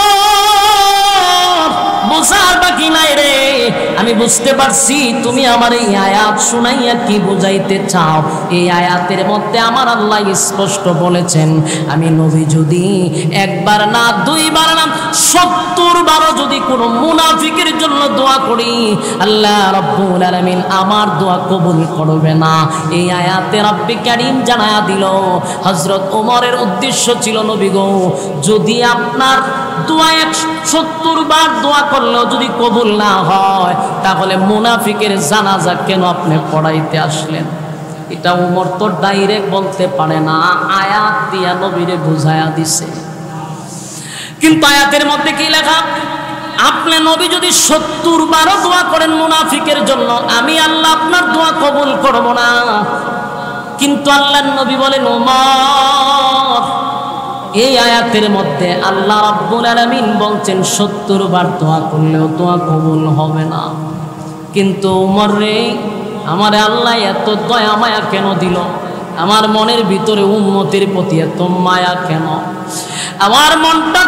বুঝার বাকি নাই রে, আমি বুঝতে পারছি তুমি আমার এই আয়াত শুনাইয়া কি বুঝাইতে চাও। এই আয়াতের মধ্যে আমার আল্লাহ স্পষ্ট বলেছেন, আমি নবী যদি একবার না দুইবার না সত্তর বারও যদি কোনো মুনাফিকের জন্য দোয়া করি, আল্লাহ রাব্বুল আলামিন আমার দোয়া কবুল করবে না। এই আয়াতে রাব্বি কারীম জানায়া দিল। হযরত ওমরের উদ্দেশ্য ছিল, নবী গো, যদি আপনার দোয়া সত্তর বার দোয়া করলেও যদি কবুল না হয়, তাহলে মুনাফিকের জানাজা কেন আপনি পড়াইতে আসলেন? এটা ওমর তো ডাইরেক্ট বলতে পারে না, আয়াত দিয়া নবীরে বুঝায়া দিছে। কিন্তু আয়াতের মধ্যে কি লেখা, আপনি নবী যদি সত্তর বারও দোয়া করেন মুনাফিকের জন্য, আমি আল্লাহ আপনার দোয়া কবুল করব না। কিন্তু আল্লাহর নবী বলেন, ওমর, এই আয়াতের মধ্যে আল্লাহ রাব্বুল আলামিন বলছেন সত্তর বার দোয়া করলেও দোয়া কবুল হবে না। কিন্তু ওমর রে, আমারে আল্লাহ এত দয়া মায়া কেন দিল? আমার মনের ভিতরে উম্মতের প্রতি এত মায়া কেন? আমার মনটা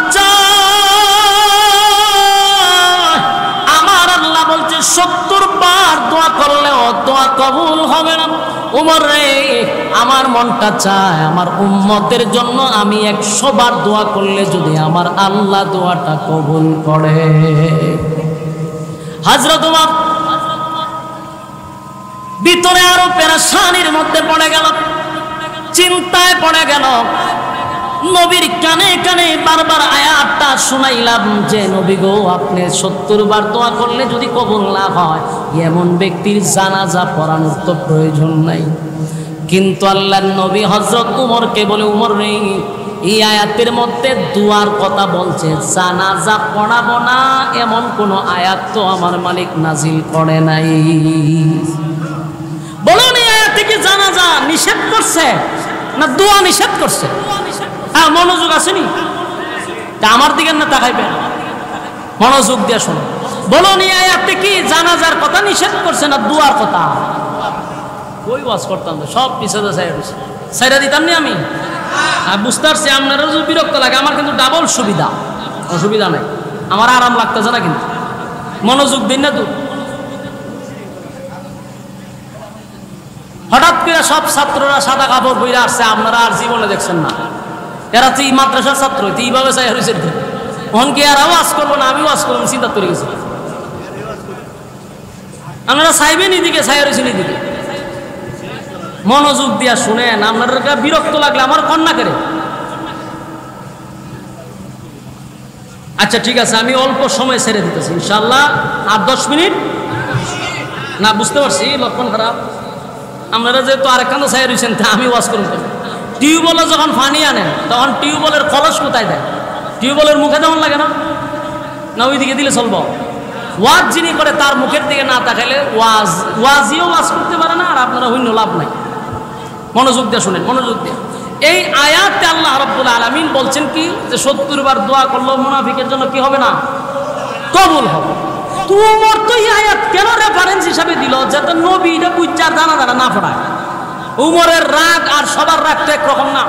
চায়, আমার আল্লাহ বলছে সত্তর বার দোয়া করলেও দোয়া কবুল হবে না। ওমর রে, আমার মনটা চায় আমার উম্মতের জন্য আমি একশো বার দোয়া করলে যদি আমার আল্লাহ দোয়াটা কবুল করে। হযরত ওমর ভিতরে আরো পেরেশানির মধ্যে পড়ে গেল, চিন্তায় পড়ে গেল। নবীর কানে কানে বারবার আয়াতটা শুনাইলাম যে, নবী গো, আপনি সত্তর বার দোয়া করলে যদি কবুল না হয়, এমন ব্যক্তির জানাজা পড়ানোর তো প্রয়োজন নাই। কিন্তু আল্লাহর নবী হযরত উমরকে বলে, উমর রে, এই আয়াতের মধ্যে দুয়ার কথা বলছে, জানাজা পড়াবো না এমন কোন আয়াত তো আমার মালিক নাজিল করে নাই। বলুন, এই আয়াতে কি জানাজা নিষেধ করছে না দোয়া নিষেধ করছে? হ্যাঁ, মনোযোগ আসেনি? আমার দিকে না তাকাইবেন, মনোযোগ দিয়ে শোনো। বলুন, এই আয়াতে কি জানাজার কথা নিষেধ করছে না দোয়ার কথা? কই ওয়াজ করতাম না, সব পিছনে সাইরা দিতাম নি আমি। বুঝতে পারছি আপনারও যদি বিরক্ত লাগে, আমার কিন্তু ডাবল সুবিধা, অসুবিধা নাই, আমার আরাম লাগতেছে না। কিন্তু মনোযোগ দিন না তো। হঠাৎ করে সব ছাত্ররা সাদা কাপড় পরে আসছে, আপনারা আর জীবনে দেখছেন না। এরা তো এই মাদ্রাসার ছাত্র, তো এইভাবে চাই হয়েছে। তখন কি আর ওয়াজ করবো না, আমি ওয়াজ করবো চিন্তা করে গেছি। আপনারা চাইবেন এদিকে, চাই হয়েছেন এদিকে। মনোযোগ দিয়া শুনেন, আপনার বিরক্ত লাগলে আমার কন্যা করে। আচ্ছা ঠিক আছে, আমি অল্প সময় ছেড়ে দিতেছি ইনশাআল্লাহ, আর দশ মিনিট না। বুঝতে পারছি লক্ষণ খারাপ। আপনারা যেহেতু আরেকখানে চাই রয়েছেন, তা আমি ওয়াজ করুন। টিউবওয়েলে যখন পানি আনেন, তখন টিউবওয়েলের কলস কোথায় দেয়? টিউবওয়েলের মুখে যেমন লাগে না, না ওই দিকে দিলে চলবো? ওয়াজ যিনি করে তার মুখের দিকে না তাকাইলে ওয়াজ ওয়াজিও ওয়াজ করতে পারে না, আর আপনারা হইন্য লাভ নাই। মনোযোগ দিয়ে শুনেন, মনোযোগ দিয়ে। এই আয়াতে আল্লাহ রাব্বুল আলামিন বলছেন কি যে সত্তর বার দোয়া করলেও মুনাফিকের জন্য কি হবে না? কবুল হবে। তো উমর তো এই আয়াত কেন রেফারেন্স হিসাবে দিল? যাতে নবী এটা বুঝার জানা জানা না পড়ায়। উমরের রাগ আর সবার রাগ তো একরকম না।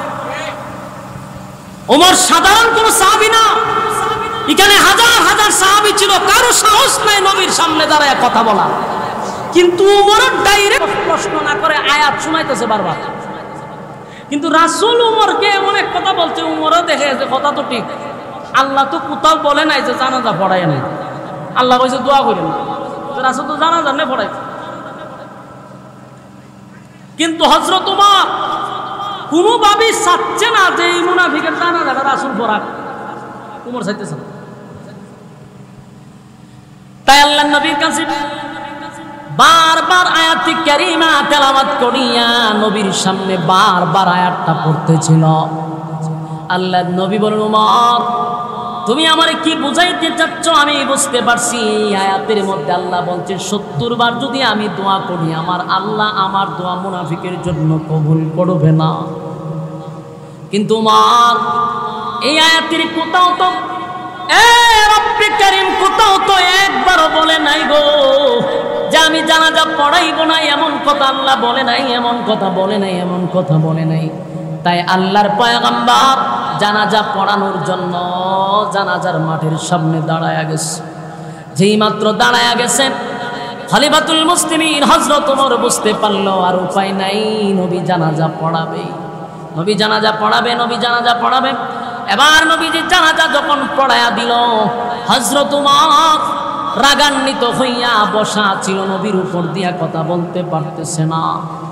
উমর সাধারণ কোন সাহাবী না, এখানে হাজার হাজার সাহাবী ছিল, কারো সাহস নাই নবীর সামনে দাঁড়ায় কথা বলা। কিন্তু উমরের ডাইরেক্ট প্রশ্ন না করে আয়াত শুনাইতেছে বারবার। কিন্তু রাসূল উমরকে অনেক কথা বলছে, উমরও দেখে যে কথা তো ঠিক। আল্লাহ তো কোথাও বলে নাই যে জানাজা পড়ায় নাই, আল্লাহ কইছে দোয়া করেন। তো রাসূল তো জানাজা নে পড়াইছে। কিন্তু হযরত উমর কোনোভাবেই চাচ্ছে না যে এই মুনাফিকের জানাজাটা রাসূল পড়াক। উমর চাইতেছে না। তাই আল্লাহর নবীর কাছে বারবার আয়াতে কারিমা তেলাওয়াত করিয়া নবীর সামনে বারবার আয়াতটা পড়তেছিল। আল্লাহর নবী বলেন, উমর তুমি আমারে কি বুঝাইতে চাচ্ছ আমি বুঝতে পারছি। আয়াতের মধ্যে আল্লাহ বলছে সত্তর বার যদি আমি দোয়া করি আমার আল্লাহ আমার দোয়া মুনাফিকের জন্য কবুল করবে না। কিন্তু উমর এই আয়াতের কোথাও তো এ রব্বে কারীম কোথাও তো একবারও বলে নাই গো যে আমি জানাজা পড়াইব না, এমন কথা আল্লাহ বলে নাই, এমন কথা বলে নাই, এমন কথা বলে নাই। তাই আল্লাহর পয়গম্বর জানাজা পড়ানোর জন্য জানাজার মাঠের সামনে দাঁড়ায়া গেছে। যেই মাত্র দাঁড়ায়া গেছে খলিফাতুল মুসলিমিন হযরত ওমর বুঝতে পারলো আর উপায় নাই, নবী জানাজা পড়াবে, নবী জানাজা পড়াবে, নবী জানাজা পড়াবে। এবার নবীজি জানাজা যখন পড়ায়া দিল, হযরত ওমর রাগান্বিত হইয়া বসা ছিল, নবীর উপর দিয়া কথা বলতে পারতেছে না।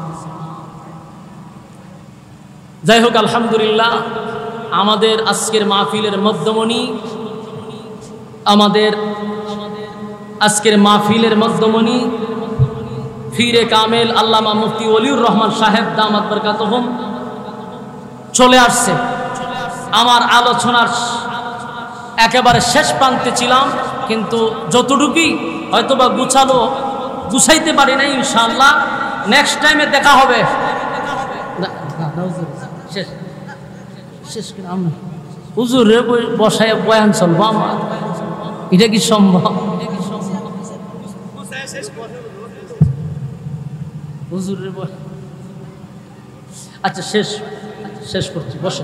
যাই হোক, আলহামদুলিল্লাহ আমাদের আজকের মাহফিলের মধ্যমণি, আমাদের আজকের মাহফিলের মধ্যমণি ফিরে কামেল আল্লামা মুফতি ওলিউর রহমান সাহেব দামাত বরকাতুহুম চলে আসছে। আমার আলোচনার একেবারে শেষ প্রান্তে ছিলাম, কিন্তু যতটুকুই হয়তোবা গুছালো গুছাইতে পারি না। ইনশাআল্লাহ নেক্সট টাইমে দেখা হবে। শেষ শেষ হুজুরে বসায় বয়ান চলবো আমার, এটা কি সম্ভব? হুজুরের আচ্ছা শেষ শেষ করছি, বসে।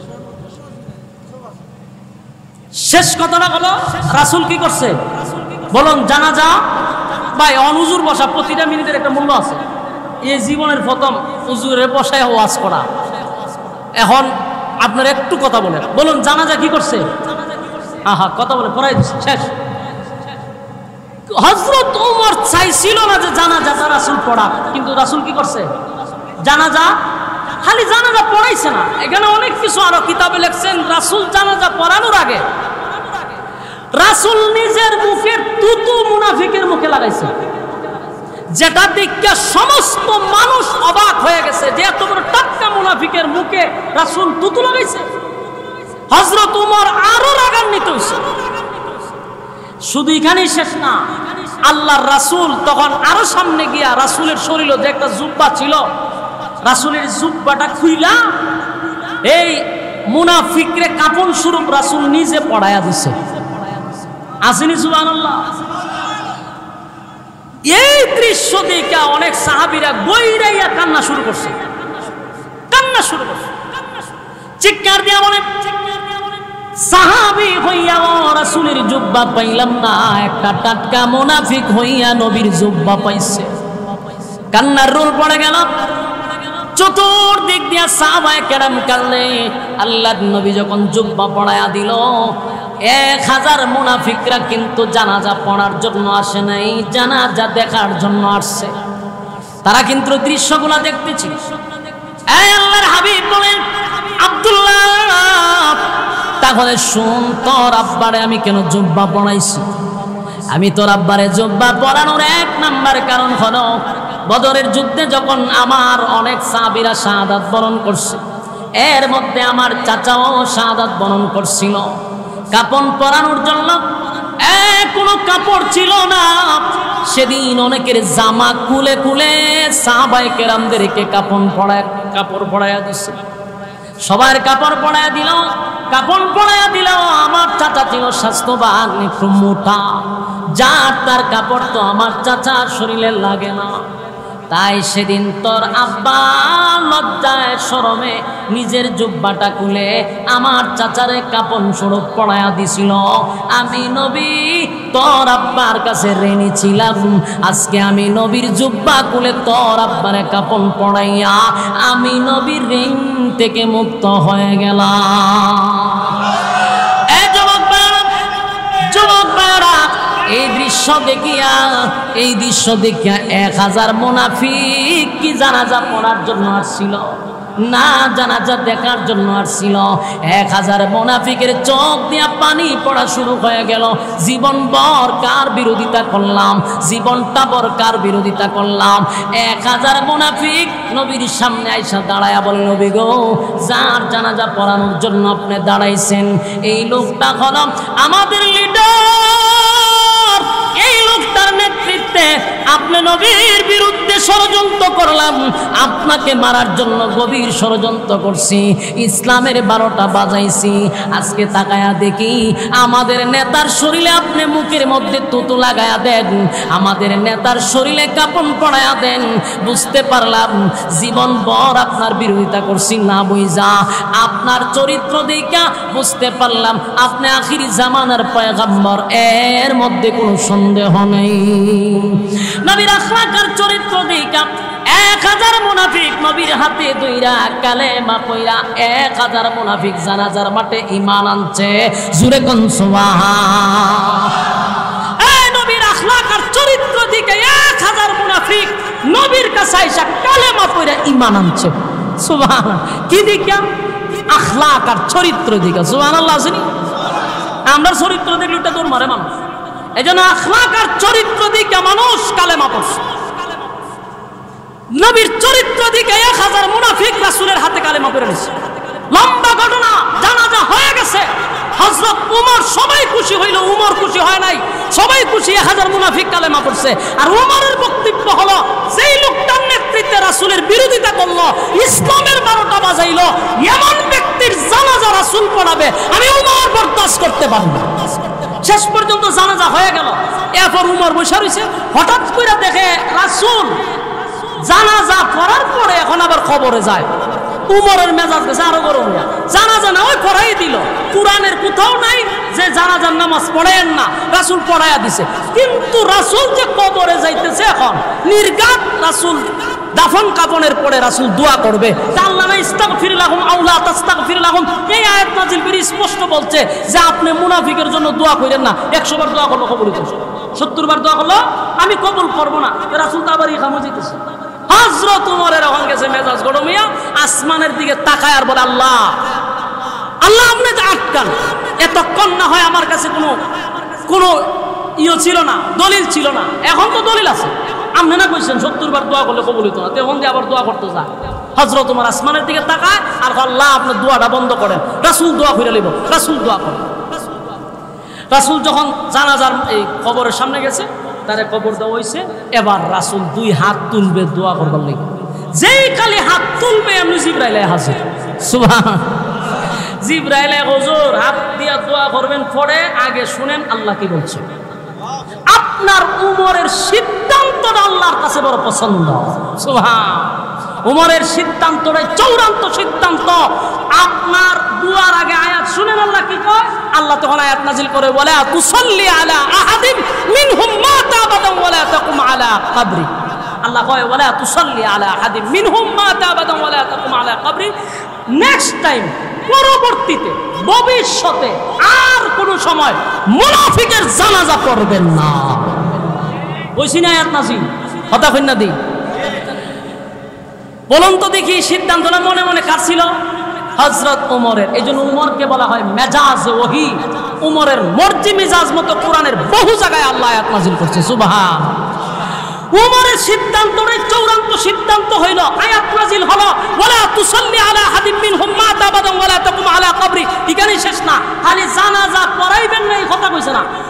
শেষ কথাটা হলো রাসূল কি করছে বলুন? জানাজা ভাই অনুজুর বসা প্রতিটা মিনিটের একটা মূল্য আছে। এই জীবনের প্রথম হুজুরে বসায় ওয়াজ করা। এখন আপনার একটু কথা বলেন, বলুন জানাজা কি করছে? আহা কথা বলে পড়াই দিচ্ছে। শেষ। হযরত ওমর চাইছিল না যে জানাজাটা রাসূল পড়া, কিন্তু রাসূল কি করছে? জানাজা খালি জানাজা পড়াইছে না, এখানে অনেক কিছু আরো কিতাবে লিখছেন। রাসূল জানাজা পড়ানোর আগে রাসূল নিজের মুখের তুতু মুনাফিকের মুখে লাগাইছে, যেটা দেখে সমস্ত মানুষ অবাক হয়ে গেছে যে এত বড় টাটকা মুনাফিকের মুখে রাসূল তুতু লাগাইছে। হযরত ওমর আরো রাগান্বিত হইছে। শুধু এখানেই শেষ না, আল্লাহর রাসূল তখন আরো সামনে গিয়া রাসূলের শরীরে যে একটা জুব্বা ছিল, রাসূলের জুব্বাটা খুইলা এই মুনাফিকরে কাপন স্বরূপ রাসূল নিজে পড়ায়া দিছে। আসেনি সুবহানাল্লাহ। এই দৃশ্য দেখে অনেক সাহাবীরা গইরাইয়া কান্না শুরু করছে, কান্না শুরু করছে, চিৎকার দিয়া বলে সাহাবী হইয়া রাসূলের জুব্বা পাইলাম না, একটা টাটকা মুনাফিক হইয়া নবীর জুব্বা পাইছে। কান্নার রোল পড়ে গেল, চতুর্দিক দিয়া সাহাবায়ে কেরাম কাঁদলে। আল্লাহর নবী যখন জুব্বা পড়ায়া দিল, এক হাজার মুনাফিকরা কিন্তু জানাজা পড়ার জন্য আসে নাই, জানাজা দেখার জন্য আসছে। তারা কিন্তু দৃশ্যগুলো দেখতেছিল। এই আল্লাহর হাবিব বলেন, আব্দুল্লাহ তাহলে শুন, তোর আব্বারে আমি কেন জুব্বা পড়াইছি? আমি তোর আব্বারে জুব্বা পরানোর এক নাম্বার কারণ হলো বদরের যুদ্ধে যখন আমার অনেক সাহাবীরা শাহাদাত বরণ করছে, এর মধ্যে আমার চাচাও শাহাদাত বরণ করছিল। কাপন পরানোর জন্য কোনো কাপড় ছিল না। সেদিন অনেকের জামা খুলে খুলে সাহাবায়ে কেরামদেরকে কাপড় পরায় কাপড় পরায়া দিছে। সবার কাপড় পরায়া দিল, কাপড় পরায়া দিল। আমার চাচা ছিল স্বাস্থ্যবান, একটু মোটা, যার তার কাপড় তো আমার চাচার শরীরে লাগে না। তাই সেদিন তোর আব্বা লজ্জায় শরমে নিজের জুব্বাটা খুলে আমার চাচারে কাপড় স্বরূপ পড়ায়া দিছিল। আমি নবী তোর আব্বার কাছে ঋণী ছিলাম, আজকে আমি নবীর জুব্বা খুলে তোর আব্বারে কাপড় পড়াইয়া আমি নবীর ঋণ থেকে মুক্ত হয়ে গেলাম। এই যুবক ভাইরা, যুবক ভাইরা, এই দৃশ্য দেখিয়া এই দৃশ্য দেখিয়া এক হাজার মুনাফিক কি জানাজা পড়ার জন্য আসছিল না, জানাজা দেখার জন্য আসছিল। এক হাজার মুনাফিকের চোখ দিয়া পানি পড়া শুরু হয়ে গেল। জীবন ভর কার বিরোধিতা করলাম, জীবনটা ভর কার বিরোধিতা করলাম। এক হাজার মুনাফিক নবীর সামনে আইসা দাঁড়ায়া বলে, নবী গো, যার জানাজা পড়ানোর জন্য আপনি দাঁড়াইছেন এই লোকটা হলো আমাদের লিডার। এই লোকটার নেতৃত্বে আপনি নবীর বিরুদ্ধে ষড়যন্ত্র করলাম, আপনাকে মারার জন্য গভীর ষড়যন্ত্র করছি, ইসলামের বারোটা বাজাইছি। আজকে তাকায়া দেখি আমাদের নেতার শরীরে আপনি মুখের মধ্যে তুতু লাগায়া দেন, আমাদের নেতার শরীরে কাপড় পরায়া দেন। বুঝতে পারলাম জীবন ভর আপনার বিরোধিতা করছি না বুঝা, আপনার চরিত্র দেখা বুঝতে পারলাম আপনি আখিরি জামানার পয়গম্বর, এর মধ্যে কোনো সন্দেহ নেই। নবীর আখলাক আর চরিত্র দেখা এক হাজার মুনাফিক নবীর হাতে দুইরা কালেমা পয়রা এক হাজার মুনাফিক জানাজার মাঠে ঈমান আনছে। জুরে কোন সুবহান। এই নবীর আখলাক আর চরিত্র দিকে এক হাজার মুনাফিক নবীর কাছে আইসা কালেমা পয়রা ঈমান আনছে। সুবহান। কি দিকে? আখলাক আর চরিত্র দিকে। সুবহানাল্লাহ। আসেনি আমরা চরিত্র দেখলে ওটা দৌড় মারে মানুষ, এই জন্য আখলাক আর চরিত্র দিকে মানুষ কালেমা পড়ছে। নবীর চরিত্র দিকে এক হাজার মুনাফিক রাসূলের হাতে কালেমা পড়ে নিছে। লম্বা ঘটনা, জানাজা হয়ে গেছে। হযরত উমর সবাই খুশি হইল, উমর খুশি হয় নাই, সবাই খুশি। এক হাজার মুনাফিক কালেমা পড়ছে। আর উমরের বক্তব্য হলো, যেই লোকটার নেতৃত্বে রাসূলের বিরোধিতা করলো, ইসলামের বারোটা বাজাইলো, এমন ব্যক্তির জানাজা রাসূল পড়াবে আমি উমর বরদাস্ত করতে পারব না। শেষ পর্যন্ত জানাজা হয়ে গেল। এরপর উমর বসে রয়েছে, হঠাৎ করে দেখে রাসূল জানাজা পড়ার পরে এখন আবার খবরে যায়। উমরের মেজাজ গেছে আরো গরম। জানাজা না ওই পড়াই দিল, কুরআনের কোথাও নাই যে জানাজার নামাজ পড়েন না, রাসূল পড়াইয়া দিছে। কিন্তু রাসূল যে কবরে যাইতেছে এখন নির্ঘাত রাসূল দাফন কাফনের পরে রাসূল দোয়া করবে। আল্লাহ না ইস্তাগফির লাহুম আও লা তাস্তাগফির লাহুম, এই আয়াত নাযিল করে স্পষ্ট বলছে যে আপনি মুনাফিকের জন্য দোয়া করেন না। একশো বার দোয়া করলো কবুল করছে, সত্তর বার দোয়া করলো আমি কবুল করব না। রাসূল তো আবার ইকামত দিতেছে। হযরত উমরের এখন গেছে মেজাজ গরমিয়া, আসমানের দিকে তাকায় আর বলে, আল্লাহ আল্লাহ আপনি যে আটকান, এতক্ষণ না হয় আমার কাছে কোনো কোনো ইয়ে ছিল না, দলিল ছিল না, এখন তো দলিল আছে। আপনি না কইছেন সত্তর বার দোয়া করলে কবুল হইতো না, তখন দিয়ে আবার দোয়া করতে যায়। হযরত উমর আসমানের দিকে তাকায় আর আল্লাহ আপনার দোয়াটা বন্ধ করেন। রাসূল দোয়া করে লইব, রাসূল দোয়া করেন। রাসূল যখন জানাজার এই কবরের সামনে গেছে, তারে কবর দেওয়া হয়েছে। এবার রাসূল দুই হাত তুলবে দোয়া করবার লাগে। যেই খালি হাত তুলবে এমনি জিবরাইল হাজির। সুবহান। জিবরাইল হুজুর হাত দিয়া দোয়া করবেন, পরে আগে শুনেন আল্লাহ কি বলছে। আপনার উমরের সিদ্ধান্তটা আল্লাহর কাছে বড় পছন্দ। সুবহান। উমরের সিদ্ধান্তটাই চূড়ান্ত সিদ্ধান্ত। আপনার দুয়ার আগে আয়াত শুনেন আল্লাহ কি কয়। আল্লাহ তখন আয়াত নাজিল করে বলে, তুসাল্লি আলা আহাদিন মিনহুম মাতা আবাদান ওয়ালা তাকুম আলা কবরি। আল্লাহ কয় ওয়ালা তুসাল্লি আলা আহাদিন মিনহুম মাতা আবাদান ওয়ালা তাকুম আলা কবরি। নেক্সট টাইম, পরবর্তীতে, ভবিষ্যতে আর কোন সময় মুনাফিকের জানাজা পড়বেন না। কইছি না আয়াত নাজিল, কথা কই না দেই। বলুন তো দেখি সিদ্ধান্তটা মনে মনে কার ছিল? হযরত উমরের। এই জন্য উমরকে বলা হয় মেজাজে ওহী। উমরের মর্জি মেজাজ মতো কোরআনের বহু জায়গায় আল্লাহ আয়াত নাযিল করছে। সুবহান। উমরের সিদ্ধান্তটাই চূড়ান্ত সিদ্ধান্ত হইল। আয়াত নাযিল হলো ওয়ালা তুসাল্লি আলা আহাদিন মিনহুম মাতা আবাদান ওয়ালা তাকুম আলা কবরি। এখানেই শেষ না, খালি জানাজা পড়াইবেন না এই কথা কইছে না।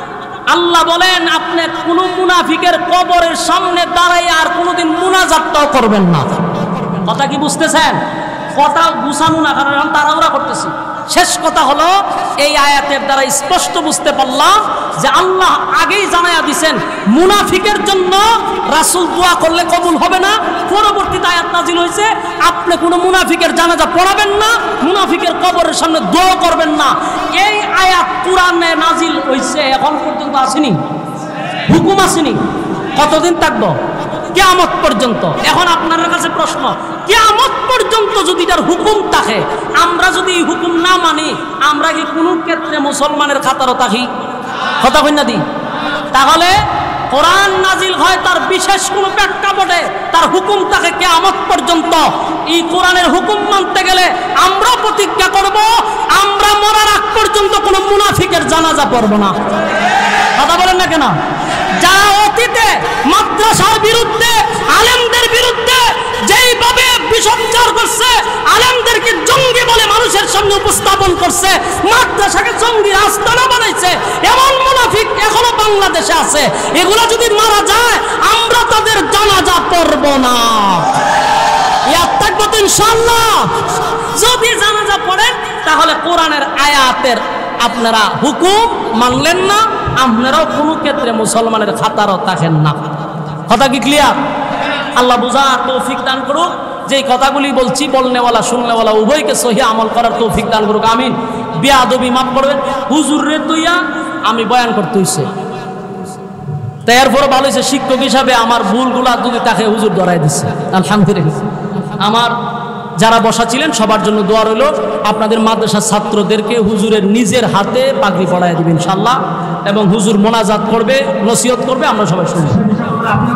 আল্লাহ বলেন আপনি কোন মুনাফিকের কবরের সামনে দাঁড়াই আর কোনোদিন মুনাজাতটাও করবেন না। কথা কি বুঝতেছেন? কথা গুছানো না, কারণ আমি তাড়াহুড়া করতেছি। শেষ কথা হলো, এই আয়াতের দ্বারা স্পষ্ট বুঝতে পারলাম যে আল্লাহ আগেই জানায়া দিয়েছেন মুনাফিকের জন্য রাসূল দোয়া করলে কবুল হবে না। পরবর্তীতে আয়াত নাজিল হয়েছে আপনি কোনো মুনাফিকের জানাজা পড়াবেন না, মুনাফিকের কবরের সামনে দোয়া করবেন না। এই আয়াত কুরআনে নাজিল হয়েছে এখন পর্যন্ত আসেনি, হুকুম আসেনি। কতদিন থাকবো? কিয়ামত পর্যন্ত। এখন আপনাদের কাছে প্রশ্ন, কিয়ামত পর্যন্ত যদি তার হুকুম থাকে, আমরা যদি এই হুকুম না মানি, আমরা কি কোনো ক্ষেত্রে মুসলমানের খাতারও থাকি? কথা কই না দি? তাহলে কোরআন নাজিল হয় তার বিশেষ কোনো প্রেক্ষাপটে, তার হুকুম থাকে কিয়ামত পর্যন্ত। এই কোরআনের হুকুম মানতে গেলে আমরা প্রতিজ্ঞা করব আমরা মরার আগ পর্যন্ত কোনো মুনাফিকের জানাজা পড়ব না। কথা বলেন না কেন? যারা অতীতে মাদ্রাসার বিরুদ্ধে, আলেমদের বিরুদ্ধে যেইভাবে বিষোচ্চার করছে, আলেমদেরকে জঙ্গি বলে মানুষের সামনে উপস্থাপন করছে, মাদ্রাসাকে জঙ্গি আস্তানা বানাইছে, এমন মুনাফিক এখনো বাংলাদেশে আছে। এগুলো যদি মারা যায় আমরা তাদের জানাজা পড়ব না। ইয়াদ থাকবো তো ইনশাআল্লাহ। যদি জানাজা পড়েন তাহলে কোরআনের আয়াতের আপনারা হুকুম মানলেন না, আপনারাও কোনো ক্ষেত্রে মুসলমানের খাতারও থাকেন না। কথা কি ক্লিয়ার? আল্লাহ বুঝার তৌফিক দান করুক। যেই কথাগুলি বলছি বলনেওয়ালা শুননেওয়ালা উভয়কে সহি আমল করার তৌফিক দান করুক, আমিন। বেয়াদবি মাফ করবেন। হুজুর রে তুইয়া আমি বয়ান করতে হইছে, তাই এরপরে ভালো হয়েছে শিক্ষক হিসাবে আমার ভুলগুলা যদি তাকে হুজুর ধরাই দিচ্ছে, আলহামদুলিল্লাহ। আমার যারা বসা ছিলেন সবার জন্য দোয়া রইল। আপনাদের মাদ্রাসার ছাত্রদেরকে হুজুরের নিজের হাতে পাগড়ি পড়ায় দিবেন ইনশাআল্লাহ, এবং হুজুর মোনাজাত করবে, নসিহত করবে, আমরা সবাই শুনবো।